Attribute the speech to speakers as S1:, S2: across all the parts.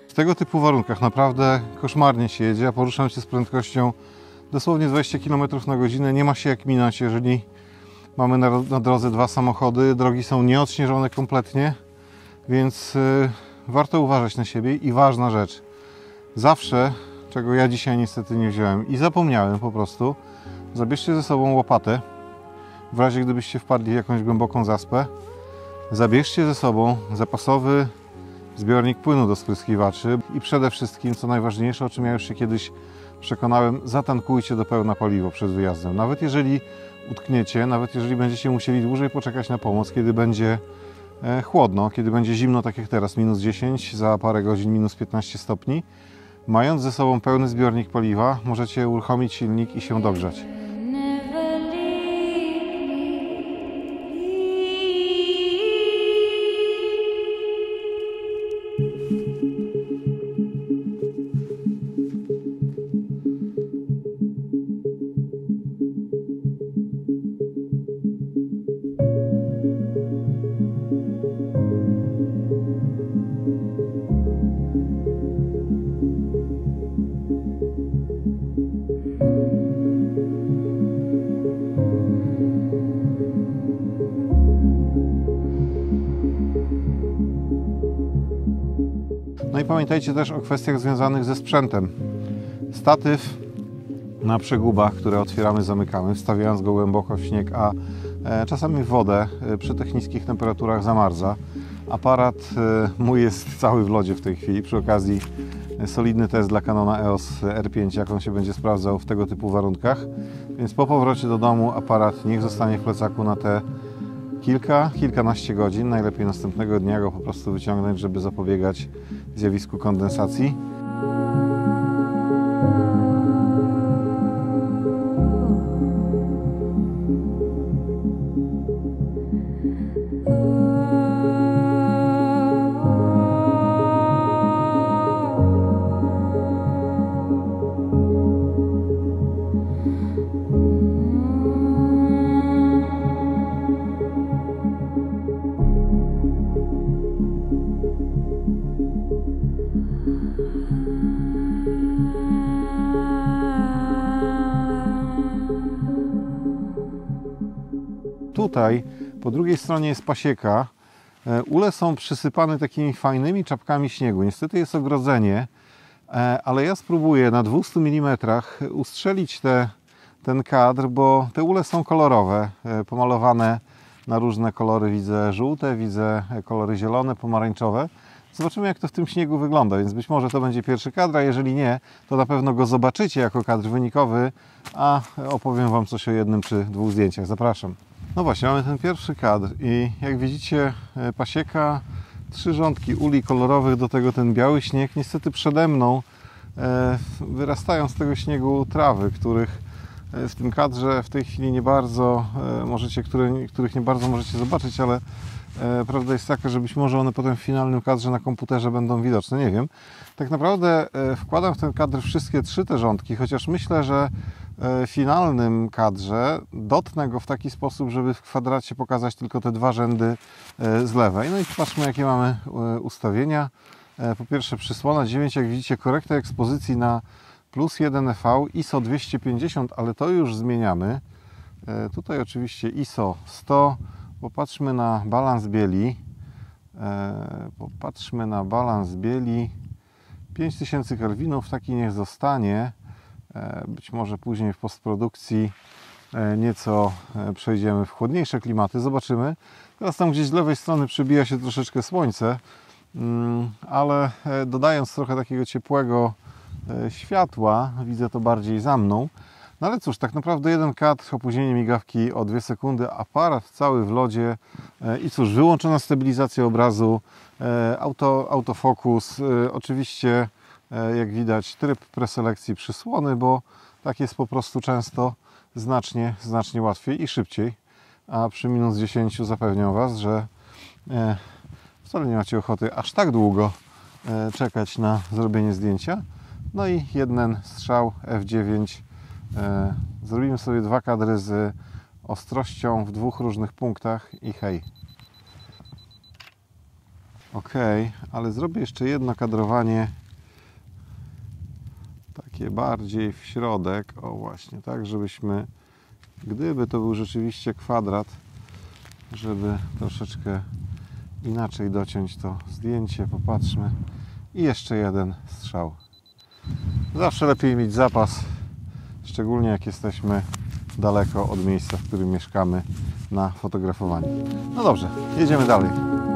S1: W tego typu warunkach naprawdę koszmarnie się jedzie. Ja poruszam się z prędkością dosłownie 20 km na godzinę. Nie ma się jak minąć, jeżeli mamy na drodze dwa samochody. Drogi są nieodśnieżone kompletnie, więc warto uważać na siebie. I ważna rzecz, zawsze, czego ja dzisiaj niestety nie wziąłem i zapomniałem po prostu, zabierzcie ze sobą łopatę, w razie gdybyście wpadli w jakąś głęboką zaspę. Zabierzcie ze sobą zapasowy zbiornik płynu do spryskiwaczy i przede wszystkim, co najważniejsze, o czym ja już się kiedyś przekonałem, zatankujcie do pełna paliwo przed wyjazdem. Nawet jeżeli utkniecie, nawet jeżeli będziecie musieli dłużej poczekać na pomoc, kiedy będzie chłodno, kiedy będzie zimno, tak jak teraz, minus 10, za parę godzin minus 15 stopni, mając ze sobą pełny zbiornik paliwa, możecie uruchomić silnik i się dogrzać. No i pamiętajcie też o kwestiach związanych ze sprzętem. Statyw na przegubach, które otwieramy, zamykamy, wstawiając go głęboko w śnieg, a czasami w wodę, przy tych niskich temperaturach zamarza. Aparat mój jest cały w lodzie w tej chwili. Przy okazji solidny test dla Canona EOS R5, jak on się będzie sprawdzał w tego typu warunkach. Więc po powrocie do domu aparat niech zostanie w plecaku na te kilkanaście godzin. Najlepiej następnego dnia go po prostu wyciągnąć, żeby zapobiegać zjawisku kondensacji. Tutaj po drugiej stronie jest pasieka. Ule są przysypane takimi fajnymi czapkami śniegu. Niestety jest ogrodzenie, ale ja spróbuję na 200 mm ustrzelić ten kadr, bo te ule są kolorowe, pomalowane na różne kolory. Widzę żółte, widzę kolory zielone, pomarańczowe. Zobaczymy, jak to w tym śniegu wygląda, więc być może to będzie pierwszy kadr, a jeżeli nie, to na pewno go zobaczycie jako kadr wynikowy, a opowiem Wam coś o jednym czy dwóch zdjęciach. Zapraszam. No właśnie, mamy ten pierwszy kadr i jak widzicie, pasieka, 3 rządki uli kolorowych, do tego ten biały śnieg. Niestety przede mną wyrastają z tego śniegu trawy, których w tym kadrze w tej chwili nie bardzo możecie, których nie bardzo możecie zobaczyć, ale prawda jest taka, że być może one potem w finalnym kadrze na komputerze będą widoczne, nie wiem. Tak naprawdę wkładam w ten kadr wszystkie 3 te rządki, chociaż myślę, że w finalnym kadrze dotnę go w taki sposób, żeby w kwadracie pokazać tylko te 2 rzędy z lewej. No i patrzmy, jakie mamy ustawienia. Po pierwsze przysłona 9, jak widzicie, korekta ekspozycji na +1 EV, ISO 250, ale to już zmieniamy. Tutaj oczywiście ISO 100. Popatrzmy na balans bieli. 5000 kelwinów, taki niech zostanie. Być może później w postprodukcji nieco przejdziemy w chłodniejsze klimaty. Zobaczymy. Teraz tam gdzieś z lewej strony przebija się troszeczkę słońce, ale dodając trochę takiego ciepłego światła, widzę to bardziej za mną. No ale cóż, tak naprawdę jeden kadr, opóźnienie migawki o 2 sekundy, aparat cały w lodzie i cóż, wyłączona stabilizacja obrazu, autofokus, oczywiście jak widać tryb preselekcji przysłony, bo tak jest po prostu często znacznie łatwiej i szybciej, a przy minus 10 zapewniam Was, że wcale nie macie ochoty aż tak długo czekać na zrobienie zdjęcia. No i jeden strzał F9. Zrobimy sobie 2 kadry z ostrością w 2 różnych punktach i hej. Ok, ale zrobię jeszcze jedno kadrowanie sobie bardziej w środek, o właśnie, tak żebyśmy, gdyby to był rzeczywiście kwadrat, żeby troszeczkę inaczej dociąć to zdjęcie, popatrzmy. I jeszcze jeden strzał. Zawsze lepiej mieć zapas, szczególnie jak jesteśmy daleko od miejsca, w którym mieszkamy, na fotografowanie. No dobrze, jedziemy dalej.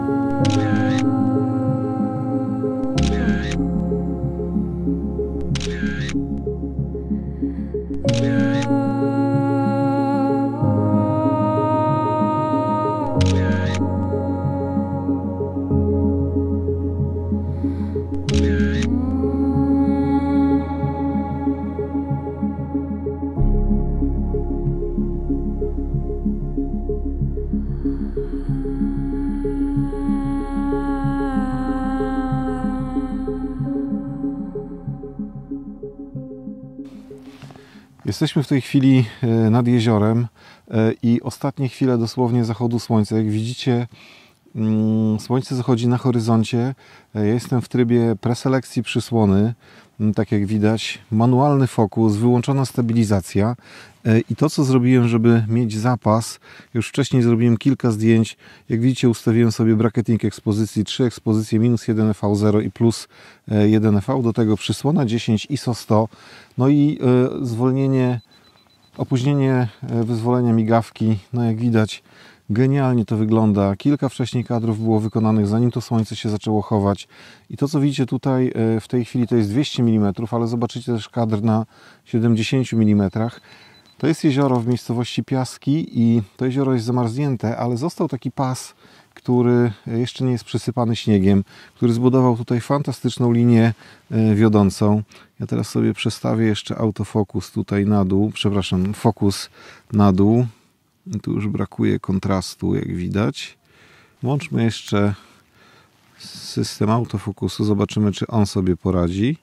S1: Jesteśmy w tej chwili nad jeziorem i ostatnie chwile dosłownie zachodu słońca. Jak widzicie, słońce zachodzi na horyzoncie. Ja jestem w trybie preselekcji przysłony. Tak jak widać, manualny fokus, wyłączona stabilizacja. I to, co zrobiłem, żeby mieć zapas, już wcześniej zrobiłem kilka zdjęć. Jak widzicie, ustawiłem sobie bracketing ekspozycji, 3 ekspozycje, minus 1 EV0 i plus 1 EV, do tego przysłona 10, ISO 100, no i zwolnienie, opóźnienie wyzwolenia migawki. No jak widać, genialnie to wygląda. Kilka wcześniej kadrów było wykonanych, zanim to słońce się zaczęło chować. I to, co widzicie tutaj w tej chwili, to jest 200 mm, ale zobaczycie też kadr na 70 mm. To jest jezioro w miejscowości Piaski i to jezioro jest zamarznięte, ale został taki pas, który jeszcze nie jest przysypany śniegiem, który zbudował tutaj fantastyczną linię wiodącą. Ja teraz sobie przestawię jeszcze autofokus tutaj na dół, przepraszam, fokus na dół. I tu już brakuje kontrastu, jak widać. Włączmy jeszcze system autofokusu, zobaczymy, czy on sobie poradzi.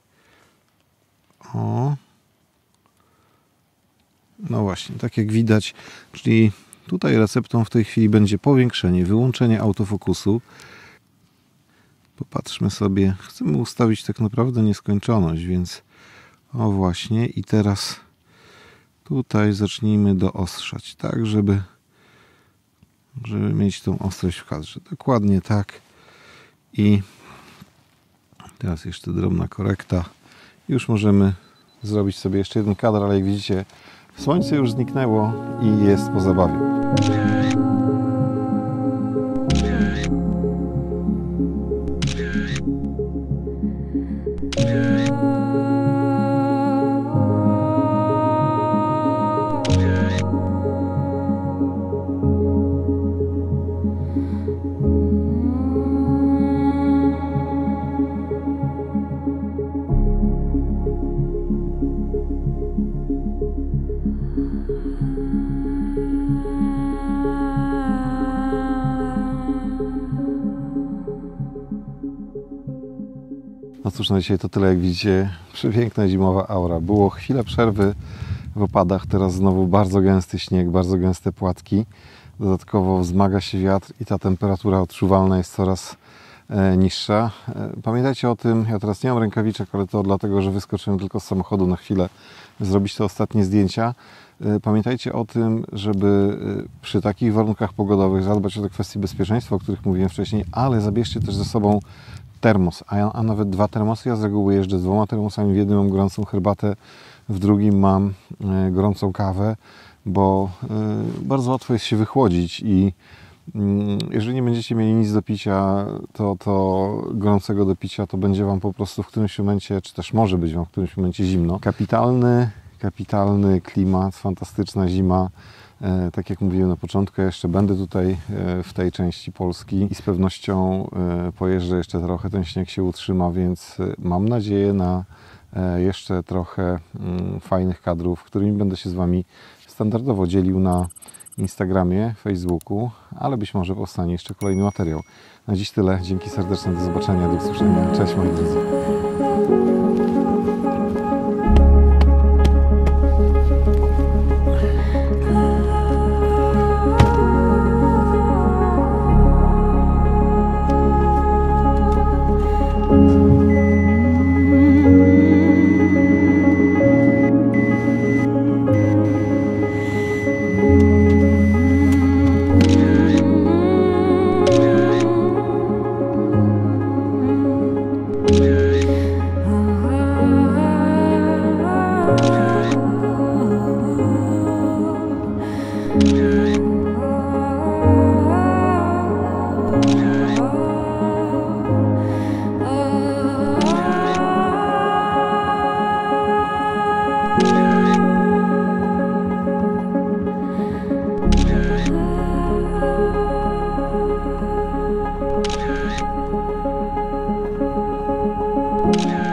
S1: O. No właśnie, tak jak widać, czyli tutaj receptą w tej chwili będzie powiększenie, wyłączenie autofokusu. Popatrzmy sobie, chcemy ustawić tak naprawdę nieskończoność, więc o właśnie, i teraz tutaj zacznijmy doostrzać, tak, żeby mieć tą ostrość w kadrze. Dokładnie tak. I teraz jeszcze drobna korekta. Już możemy zrobić sobie jeszcze jeden kadr, ale jak widzicie, słońce już zniknęło i jest po zabawie. No cóż, no dzisiaj to tyle, jak widzicie. Przepiękna zimowa aura. Było chwilę przerwy w opadach, teraz znowu bardzo gęsty śnieg, bardzo gęste płatki. Dodatkowo wzmaga się wiatr i ta temperatura odczuwalna jest coraz niższa. Pamiętajcie o tym, ja teraz nie mam rękawiczek, ale to dlatego, że wyskoczyłem tylko z samochodu na chwilę zrobić te ostatnie zdjęcia. Pamiętajcie o tym, żeby przy takich warunkach pogodowych zadbać o te kwestie bezpieczeństwa, o których mówiłem wcześniej, ale zabierzcie też ze sobą termos, a nawet 2 termosy. Ja z reguły jeżdżę z 2 termosami. W jednym mam gorącą herbatę, w drugim mam gorącą kawę, bo bardzo łatwo jest się wychłodzić i jeżeli nie będziecie mieli nic do picia, to gorącego do picia, to będzie Wam po prostu w którymś momencie, czy też może być Wam w którymś momencie zimno. Kapitalny klimat, fantastyczna zima. Tak jak mówiłem na początku, ja jeszcze będę tutaj w tej części Polski i z pewnością pojeżdżę jeszcze trochę, ten śnieg się utrzyma, więc mam nadzieję na jeszcze trochę fajnych kadrów, którymi będę się z Wami standardowo dzielił na Instagramie, Facebooku, ale być może powstanie jeszcze kolejny materiał. Na dziś tyle. Dzięki serdeczne, do zobaczenia, do usłyszenia. Cześć moi drodzy.
S2: Nie.